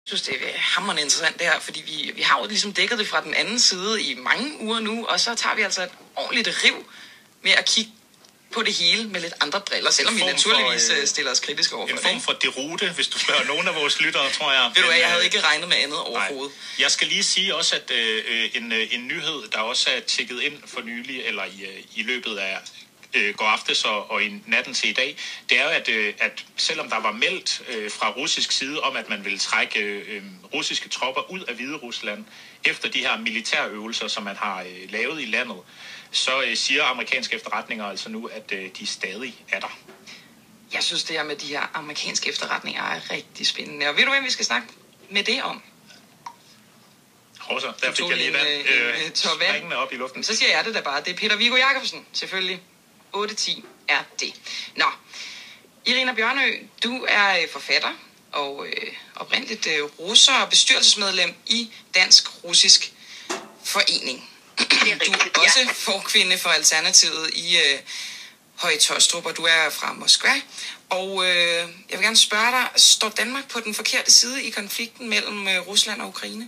Jeg synes, det er hammerende interessant det her, fordi vi har jo ligesom dækket det fra den anden side i mange uger nu, og så tager vi altså et ordentligt riv med at kigge på det hele med lidt andre briller, selvom vi naturligvis stiller os kritisk over for det. En form for derute, hvis du spørger nogen af vores lyttere, tror jeg. Ved du hvad, jeg havde ikke regnet med andet overhovedet. Jeg skal lige sige også, at en nyhed, der også er tjekket ind for nylig, eller i løbet af går aftes og i natten til i dag, det er jo, at selvom der var meldt fra russisk side om, at man ville trække russiske tropper ud af Hviderusland efter de her militærøvelser, som man har lavet i landet, så siger amerikanske efterretninger altså nu, at de stadig er der. Jeg synes, det her med de her amerikanske efterretninger er rigtig spændende. Og ved du, hvem vi skal snakke med det om? Også, der fik jeg lige springende op i luften. Så siger jeg det da bare. Det er Peter Viggo Jacobsen, selvfølgelig. 8-10 er det. Nå, Irina Bjørnø, du er forfatter og oprindeligt russer og bestyrelsesmedlem i Dansk-Russisk Forening. Du er også forkvinde for Alternativet i Høje Taastrup, og du er fra Moskva. Og jeg vil gerne spørge dig, står Danmark på den forkerte side i konflikten mellem Rusland og Ukraine?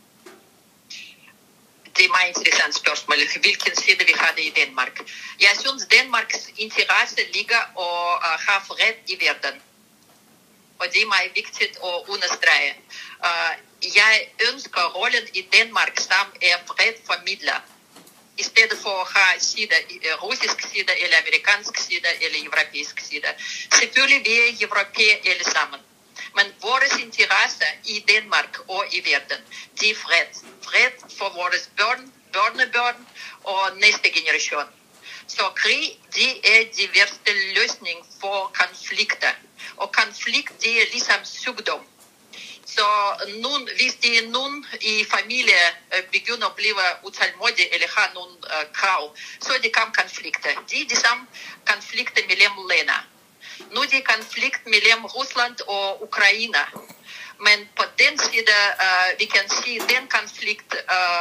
Det er meget interessant spørgsmål, hvilken side vi har det i Danmark. Jeg synes, Danmarks interesse ligger og har fred i verden. Og det er meget vigtigt at understrege. Jeg ønsker rollen i Danmark, som er fredformidler. I stedet for at have side, russisk side, eller amerikansk side, eller europæisk side. Selvfølgelig vi er europæere alle sammen. Men vores interesse i Danmark og i verden, det er fred. Fred for vores børn, børnebørn og næste generation. Så krig, det er de værste løsning for konflikter. Og konflikt, det er ligesom sygdom. Så hvis det er nogen i familie begynder at blive utålmodige eller har nogle krav, så er det konflikter. Det er de samme konflikter mellem lande. Nu er det konflikt mellem Rusland og Ukraine. Men på den side, vi kan sige, at den konflikt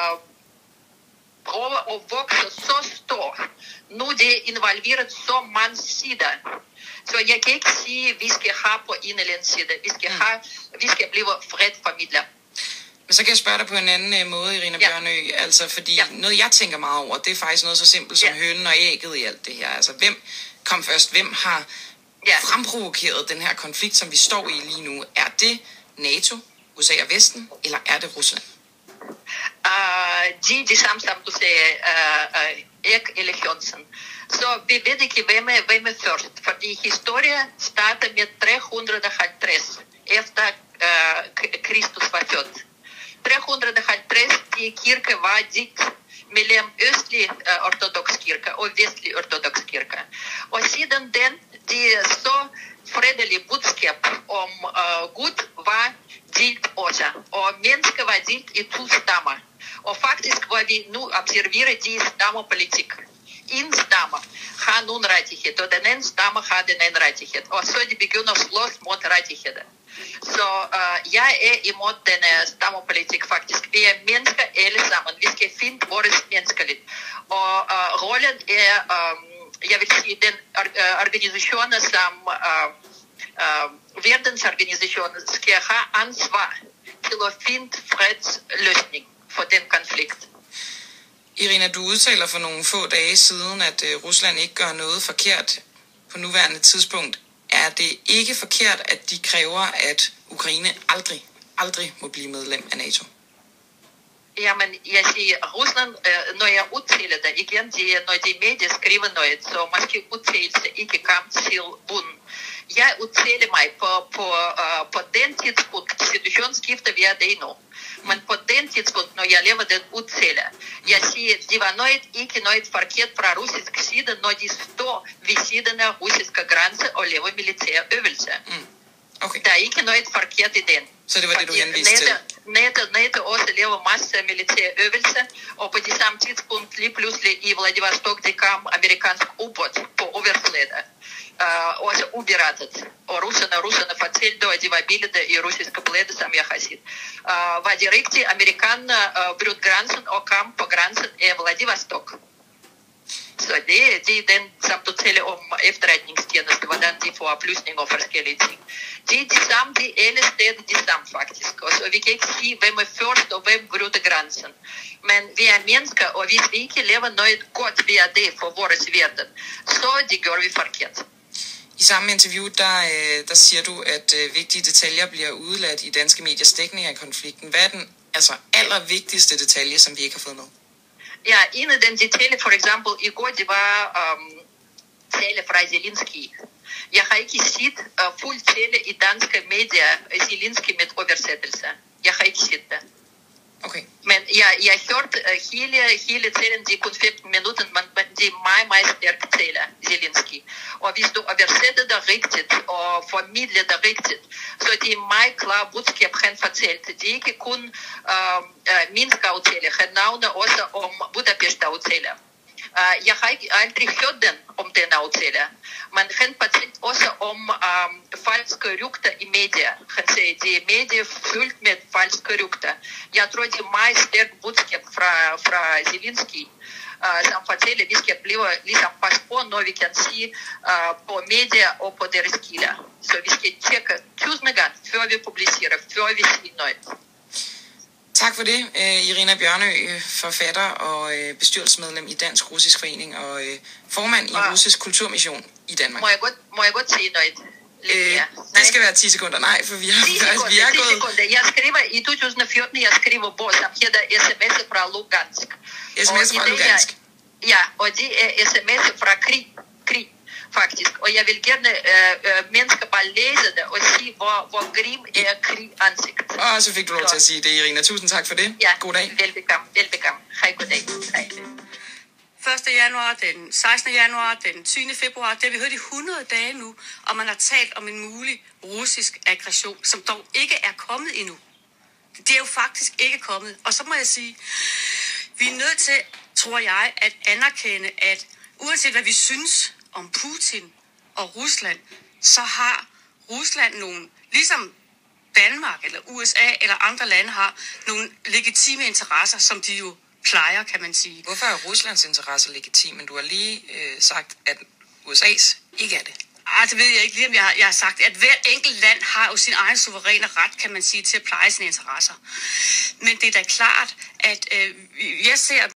prøver at vokse så stor. Nu er det involveret så mange sider. Så jeg kan ikke sige, at vi skal have på en eller anden side. Vi skal blive fredformidler. Men så kan jeg spørge dig på en anden måde, Irina Bjørnø. Altså, fordi noget, jeg tænker meget over, det er faktisk noget så simpelt som hønen og ægget i alt det her. Altså, hvem kom først? Hvem har fremprovokeret den her konflikt, som vi står i lige nu? Er det NATO, USA og Vesten, eller er det Rusland? De er det samme, som du sagde, æg eller hønsen. Så vi ved ikke, hvem er først, fordi historien starter med 350 efter Kristus var født. 350, de kirke var dit mellem østlig ortodox kirke og vestlig ortodox kirke. Og siden den, de så fredelige budskab om Gud var delt også, og mennesker var delt i 2 stammer. Og faktisk, hvor vi nu observerer de stammepolitik. En stamme har nogle rettigheder, og den anden stamme har den anden rettighed. Og så de begynder at slås mod rettigheder. Så jeg er imod denne stammepolitik faktisk. Vi er mennesker alle sammen. Vi skal finde vores menneskeligt. Og rollen er, jeg vil sige, den organisationer som verdensorganisationer skal have ansvar til at finde fredsløsning for den konflikt. Irina, du udtaler for nogle få dage siden, at Rusland ikke gør noget forkert på nuværende tidspunkt. Er det ikke forkert, at de kræver, at Ukraine aldrig må blive medlem af NATO? Jamen, jeg siger, Rusland, når jeg udtaler det igen, når de medier skriver noget, så måske udtalelse ikke kom til bunden. Jeg udtaler mig på den tidspunkt, situationen skifter vi er det nu. Men på den tidspunkt, når jeg laver den udtale, jeg siger, det var ikke noget forkert fra russisk side, når de står ved siden af russiske grænser og laver militære øvelser. Okay. Der er ikke noget forkert i den. Så det var det, du henviste til? NATO også laver masser af militære øvelser, og på det samme tidspunkt lige pludselig i Vladivostok, det kom amerikansk ubåd på overfladen. Også uberettet. Og russerne fortalte, at det var billeder i russiske blade, som jeg har set. Var det rigtigt, amerikanerne brød grænsen og kom på grænsen af Vladivostok? Så det er den, som du taler om efterretningstjeneste, hvordan de får oplysninger og forskellige ting. Det er de samme, de er alle steder de samme faktisk. Og så vi kan ikke sige, hvem er først og hvem bryder grænsen. Men vi er mennesker, og hvis vi ikke lever noget godt ved det for vores verden, så det gør vi forkert. I samme interview, der siger du, at vigtige detaljer bliver udeladt i danske mediers dækning af konflikten. Hvad er den allervigtigste detalje, som vi ikke har fået med? Ja, en af den detalje, for eksempel, i går, det var tale fra Zelensky. Jeg har ikke set fuld tale i danske medier, Zelensky med oversættelse. Jeg har ikke set det. Okay. Men jeg hørte hele talen, de kun 15 minutter, men det er meget stærk tale, Zelensky. Og hvis du oversætter det rigtigt og formidler det rigtigt, så det er meget klar budskab, han fortalte. Det er ikke kun Minsk-aftale, han nævner også om Budapest-aftale. Jeg har ikke aldrig hørt om den aftale, men han fortalte også om falske rygter i medier. Han sagde, at det er medier fyldt med falske rygter. Jeg tror, det er meget stærkt budskab fra Zelensky, som fortæller, at vi skal blive ligesom pas på, når vi kan sige på medier og på deres kilder. Så vi skal tjekke 1000 gange, før vi publicerer, før vi siger noget. Tak for det, Irina Bjørnø, forfatter og bestyrelsesmedlem i Dansk Russisk Forening og formand i Russisk Kulturmission i Danmark. Må jeg godt sige noget? Det skal være 10 sekunder. Nej, for vi har gået... 10 sekunder. Jeg skriver i 2014, jeg skriver bog, som hedder SMS fra Lugansk. SMS fra Lugansk? Ja, og det er SMS fra krig. Faktisk. Og jeg vil gerne mennesker bare læse det og sige, hvor grim er krig ansigt. Og så fik du lov til at sige det, Irina. Tusind tak for det. Ja, god dag. Velbekomme. Hej, god dag. Hej. 1. januar, den 16. januar, den 20. februar, det har vi hørt i 100 dage nu, og man har talt om en mulig russisk aggression, som dog ikke er kommet endnu. Det er jo faktisk ikke kommet. Og så må jeg sige, vi er nødt til, tror jeg, at anerkende, at uanset hvad vi synes om Putin og Rusland, så har Rusland nogle, ligesom Danmark eller USA eller andre lande har, nogle legitime interesser, som de jo plejer, kan man sige. Hvorfor er Ruslands interesser legitime? Du har lige sagt, at USA's ikke er det. Det ved jeg ikke lige, om jeg har sagt, at hvert enkelt land har jo sin egen suveræne ret, kan man sige, til at pleje sine interesser. Men det er da klart, at jeg ser